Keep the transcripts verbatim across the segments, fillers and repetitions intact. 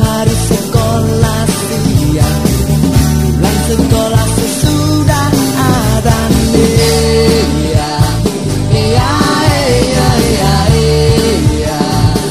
hari sekolah siang, pulang sekolah sesudah adzan. Iya, iya, iya, iya, iya.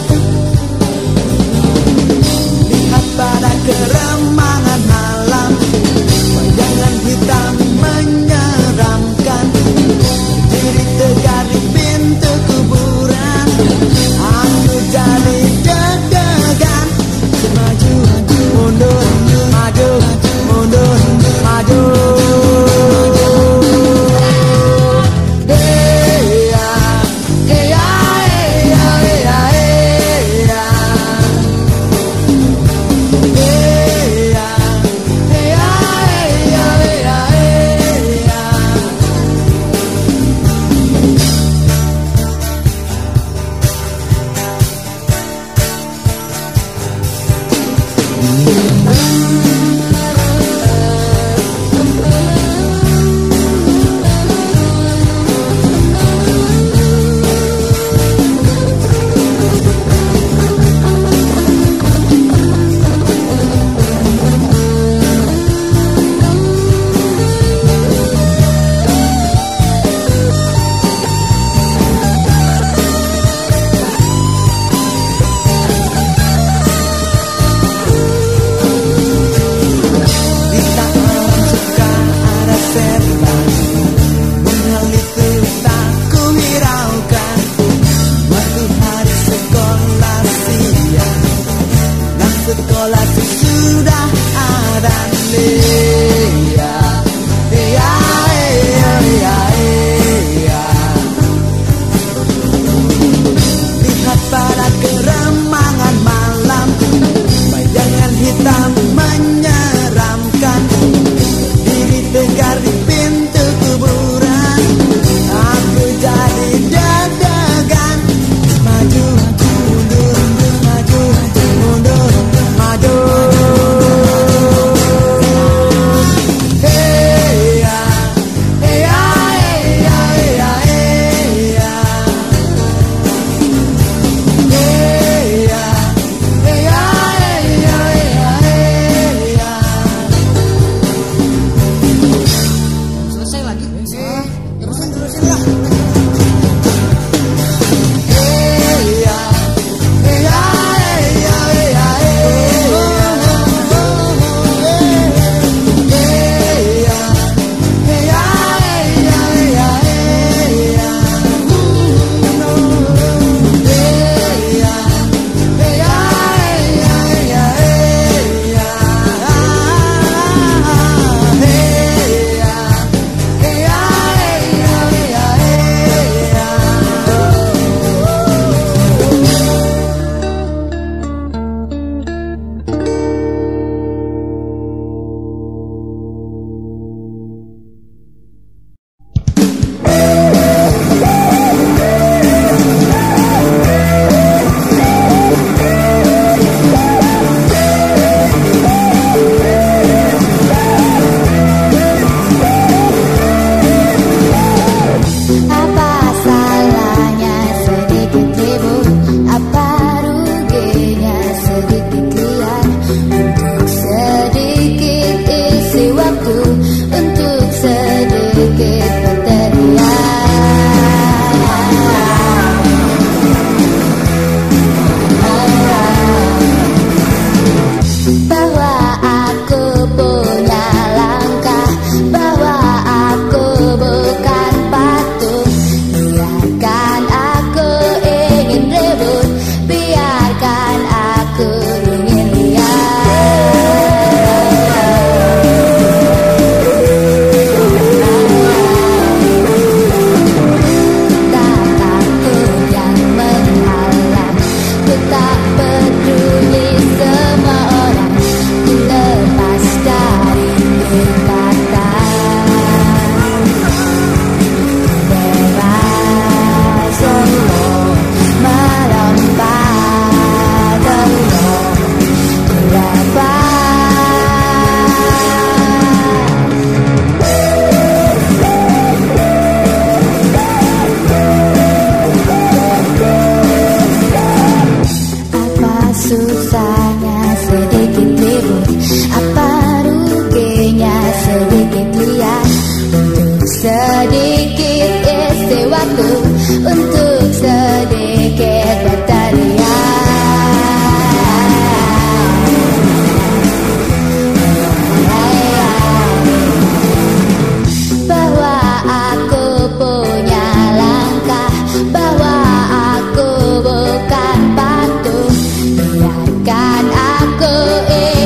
Lihat pada keremangan malam, bayangan hitam menyeramkan, berdiri tegak di pintu kuburan. Aku jadi deg-degan, maju mundur, maju mundur, maju. Iya, iya, iya, iya, iya. Iya, iya, iya, iya, iya. Kita orang suka ada setan, hal itu tak kuhiraukan. Waktu hari sekolah siang, dan sekolah sesudah adzan. Iya, iya, iya, iya, iya. Lihat pada keremangan malam, bayangan hitam menyeramkan, diri tegar di pintu kuburan. Aku jadi deg-degan, maju mundur, maju mundur, maju. Iya, iya, iya, iya, iya. Iya, iya, iya, iya, iya. Selesai lagi. Eh, Terusin terusin lah. Iya, iya, iya, iya, iya. Iya, iya, iya, iya, iya. Iya, iya, iya, iya, iya. Apa salahnya sedikit ribut? Apa ruginya sedikit liar? Untuk sedikit isi waktu, untuk sedikit berteriak. Bahwa aku punya langkah, bahwa aku bukan patung. Biarkan aku ingin ribut, biarkan aku ingin lihat. Tak takut yang menghalang, ku tak peduli semua orang. sedikit libur. Apa ruginya sedikit lihat untuk sedikit isi waktu, untuk sedikit berteriak bahwa aku punya langkah, bahwa aku bukan patuh. Biarkan aku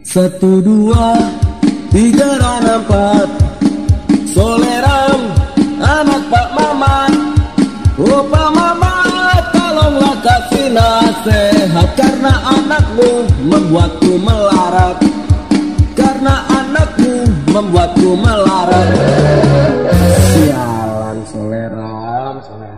Satu dua tiga dan empat, Soleram anak Pak Mamat. Oh Pak Mamat, tolonglah kasih nasihat, karena anakmu membuatku melarat, karena anakmu membuatku melarat. Sialan Soleram, Soleram.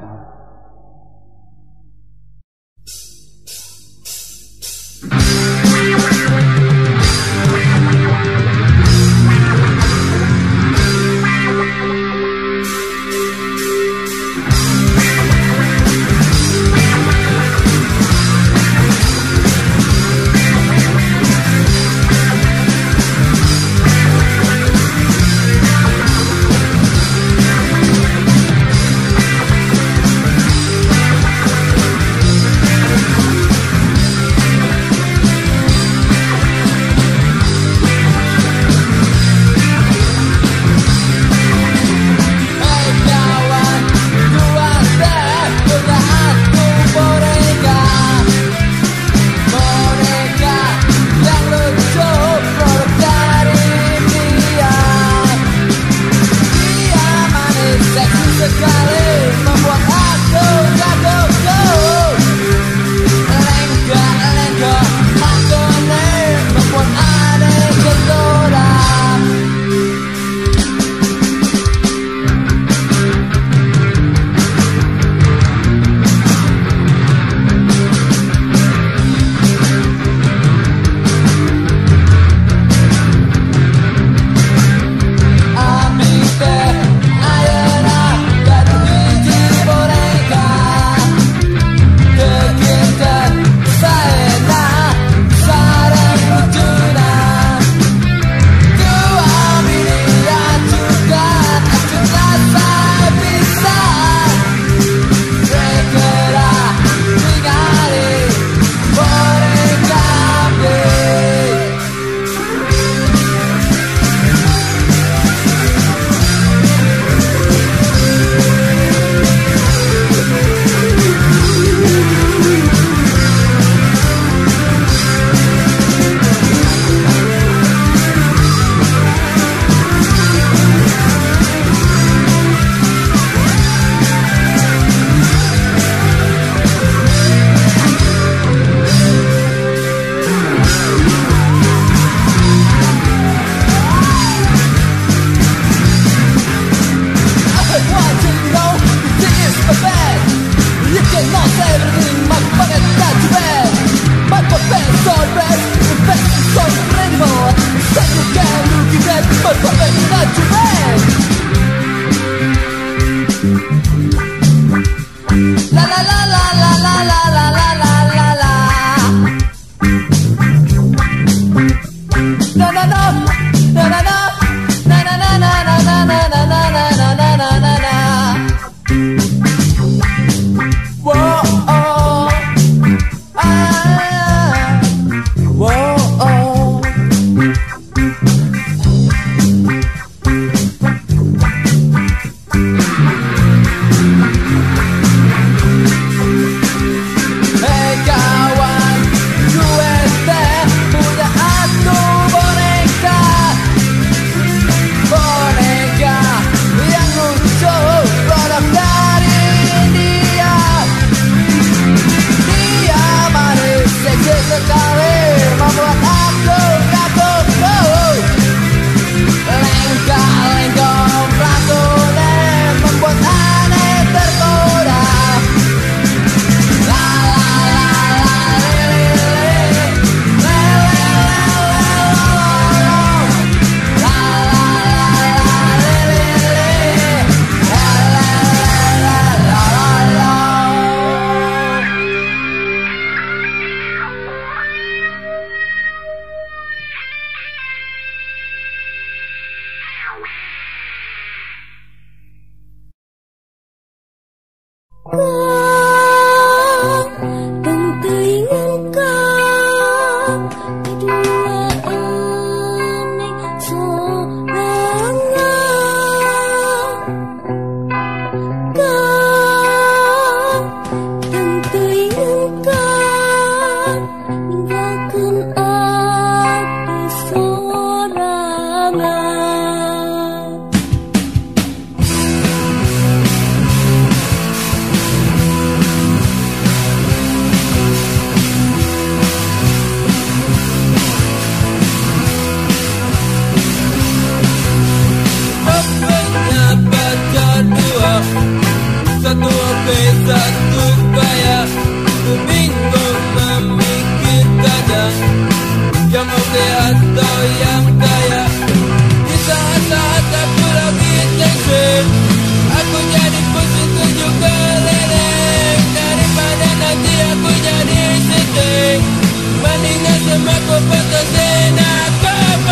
yang kaya. Di saat-saat aku lagi tension, aku jadi pusing tujuh keliling. Daripada nanti aku jadi sedih, mendingan semua ku putusin, aku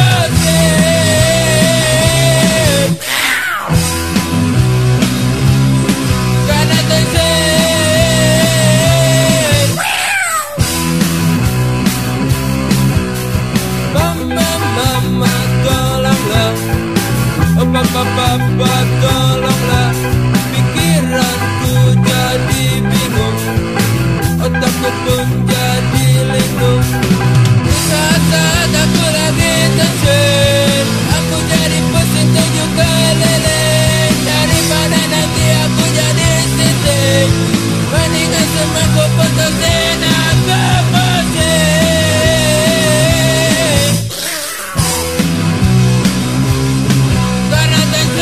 pusing. Karena tension. Mama, mama, tolonglah. Oh, papa, papa, tolonglah. Pikiranku jadi bingung, otakku pun jadi linglung. Di saat-saat aku lagi tension, aku jadi pusing tujuh keliling. Daripada nanti aku jadi sedih, mendingan semua ku putusin, aku pusing. Karena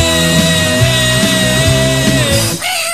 tension.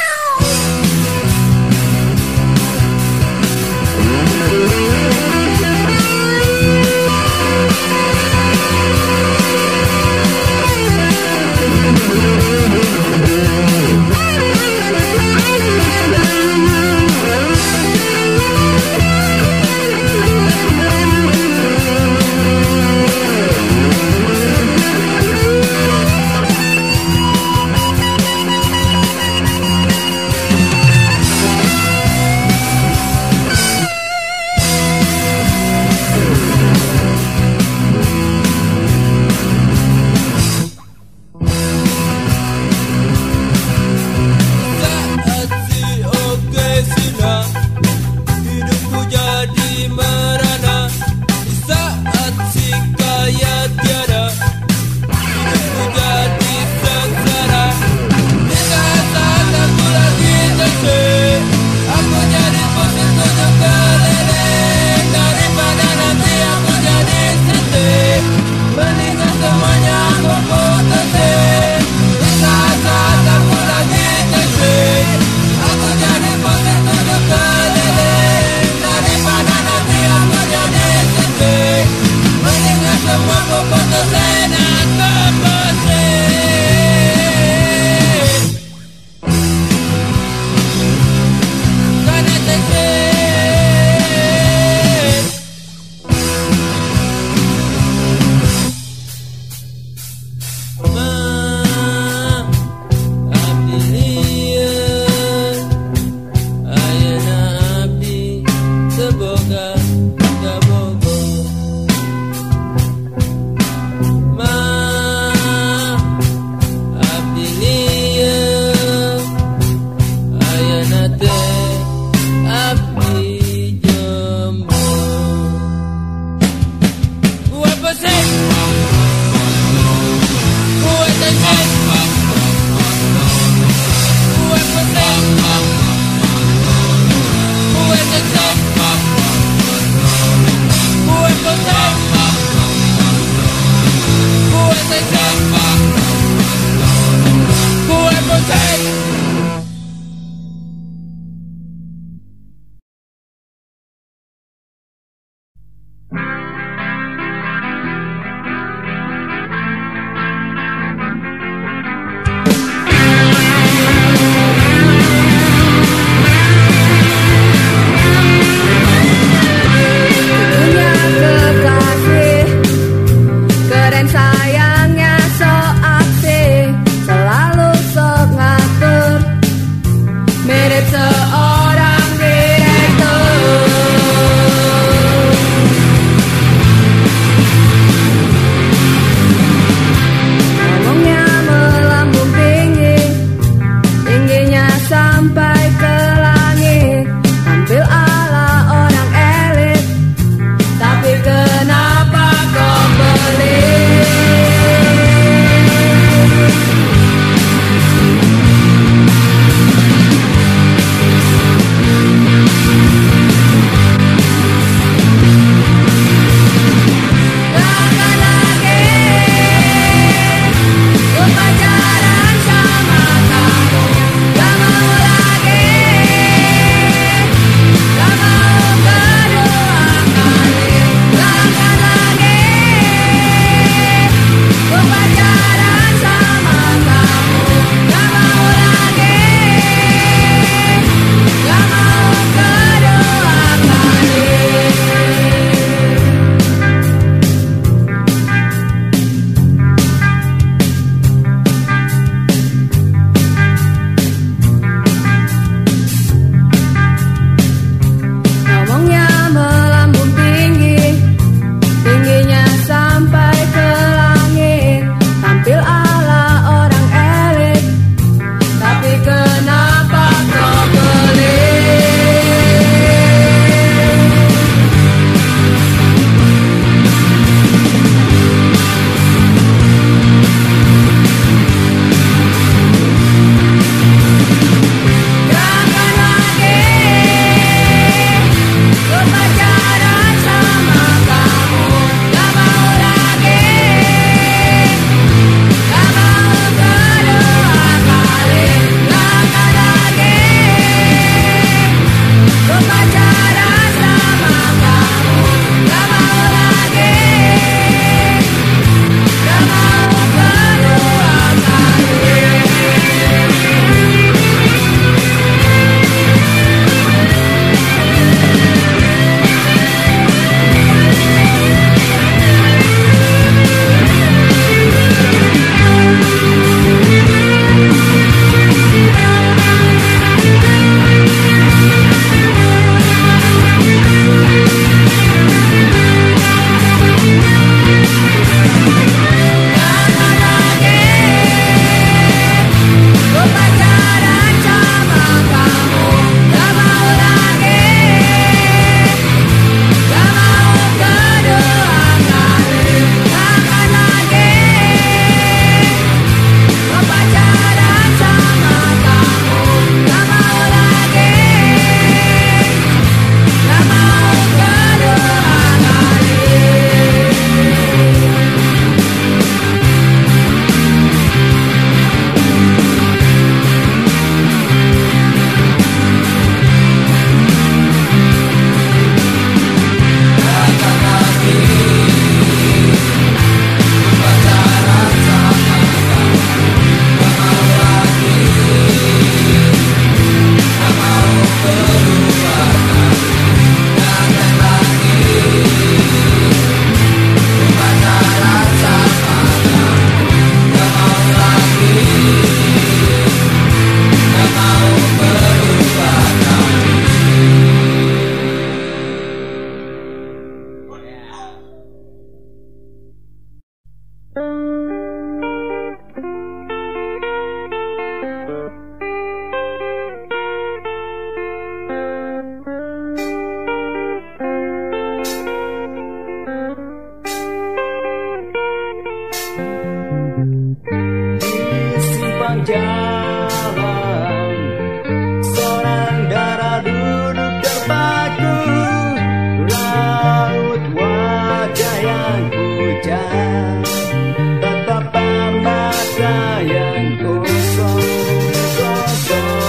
Saat si oke sudah, hidupku jadi merana. Di saat si kaya tiada, hidupku jadi sengsara. Di saat-saat aku lagi tension, aku jadi pusing tujuh keliling. Daripada nanti aku jadi sedih, mendingan semuanya aku putusin. Di saat-saat aku lagi tension, aku jadi pusing tujuh keliling. Daripada nanti aku jadi sedih, mendingan semua aku putusin, aku pusing. Karena tension. Ma, abdi lieur, ayeuna abdi teu boga kabogo. Ma, abdi lieur, ayeuna teh abdi jembo. Gua pusing, gua tension, gua pusing, gua tension, gua pusing, gua tension, gua pusing. betapa masa yang kosong-kosong.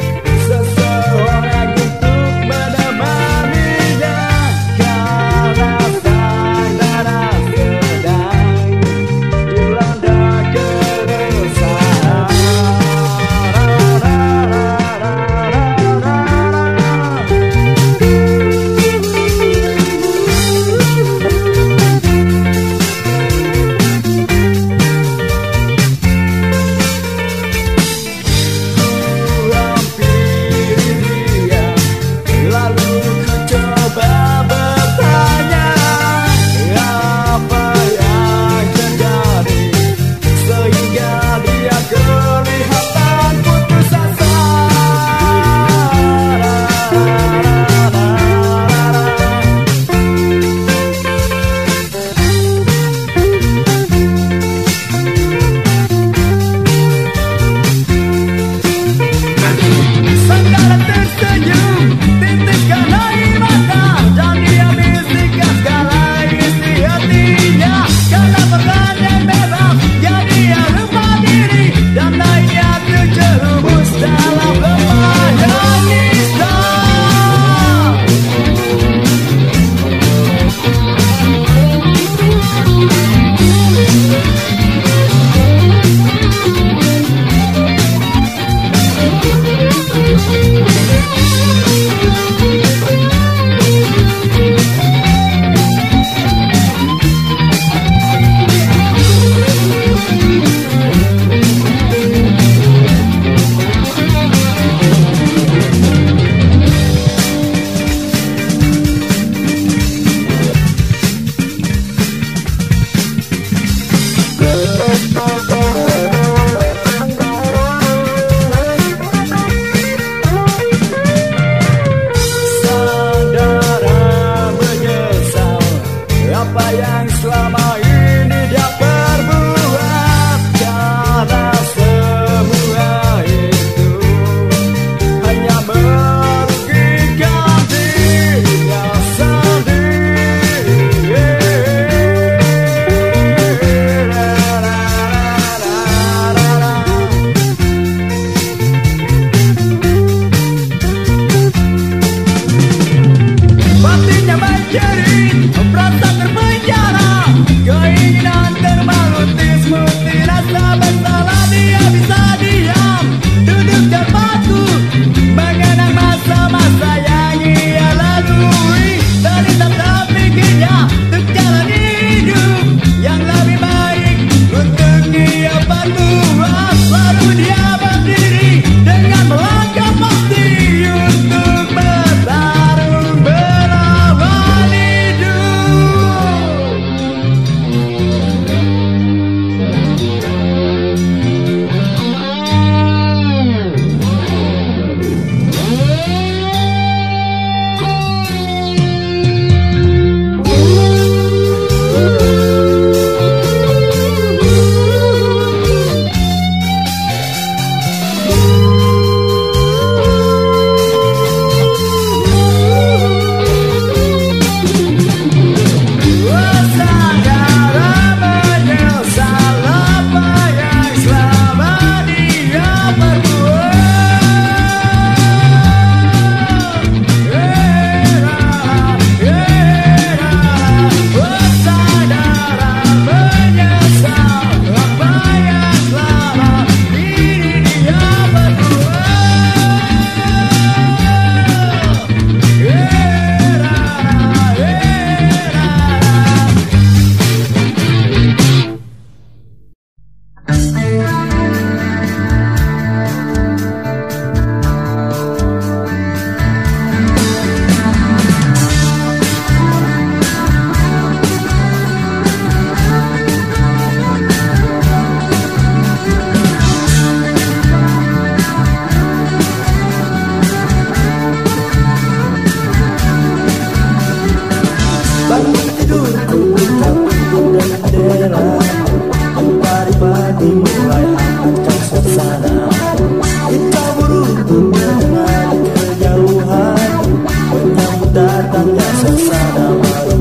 Mengharapkan seseorang untuk menemaninya, karena bangun tidurku buka pintu dan jendela. Mentari pagi mulai hangatkan suasana. Kita beruntun mendengar kejauhan, menyambut datangnya suasana baru.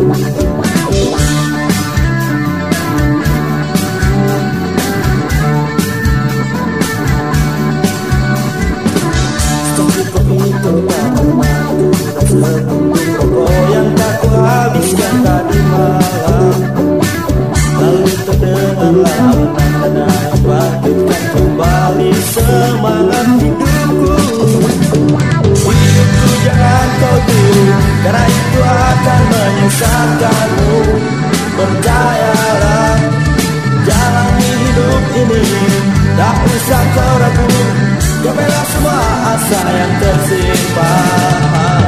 Secangkir kopi terbaru madu dan sepuntung rokok yang tak kuhabiskan tadi malam. Lalu terdengarlah alunan nada yang bangkitkan kembali semangat hidupku. Hidupku jangan kau tiru, karena itu akan menyesatkanmu. Percayalah, jalani hidup ini, tak usah kau ragu. Gapailah semua asa yang tersimpan.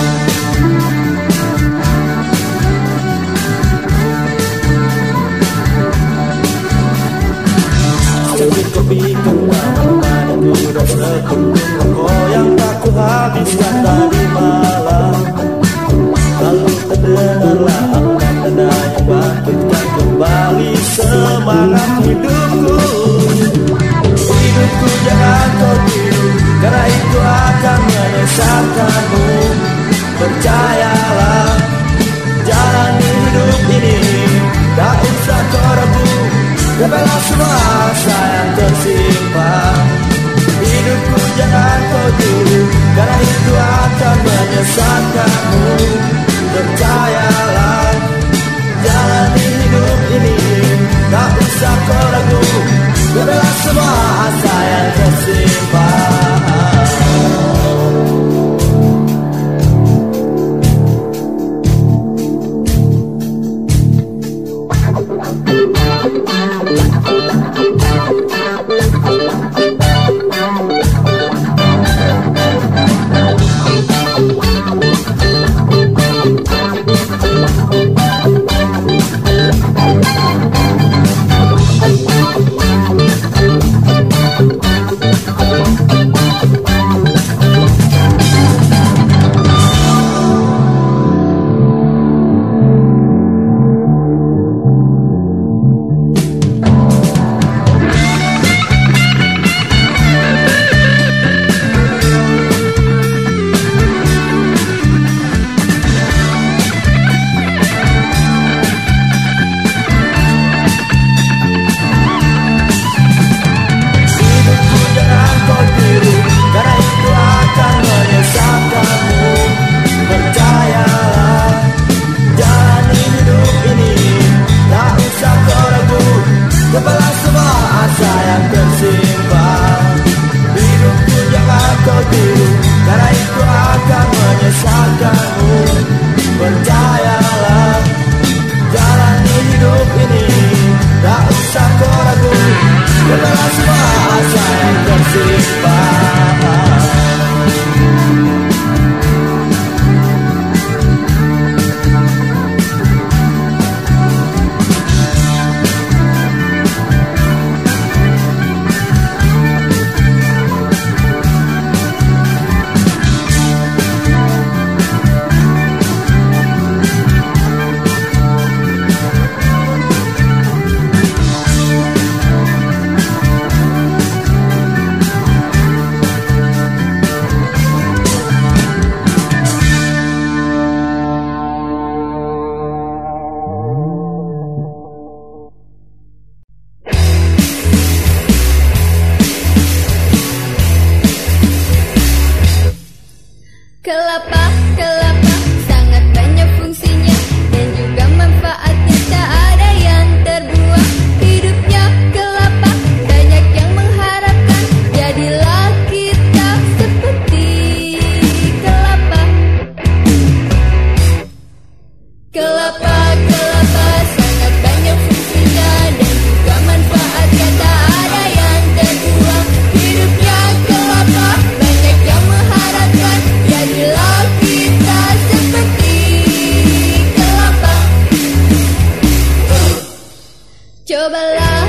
Secangkir kopi kembali madu dan sepuntung rokok yang tak kuhabiskan tadi malam. Lalu terdengarlah alunan nada yang bangkitkan kembali semangat hidupku. Hidupku jangan kau tiru, karena itu akan menyesatkanmu. Percayalah, jalani hidup ini, tak usah kau ragu. Gapailah semua asa yang tersimpan. Hidupku jangan kau tiru, karena itu akan menyesatkanmu. Percayalah, jalani hidup ini, tak usah kau ragu. Gapailah semua asa yang tersimpan. Gapailah semua asa yang tersimpan. Hidupku jangan kau tiru, karena itu akan menyesatkanmu. Percayalah, jalani hidup ini, tak usah kau ragu. Gapailah semua asa yang tersimpan. Kelapa, kelapa, sangat banyak fungsinya dan juga manfaatnya, tak ada yang terbuang. Hidupnya kelapa, banyak yang mengharapkan, jadilah kita seperti kelapa. Kelapa, kelapa, sangat banyak fungsinya dan juga manfaatnya, tak ada yang terbuang. Hidupnya kelapa, banyak yang mengharapkan, jadilah kita seperti kelapa. Cobalah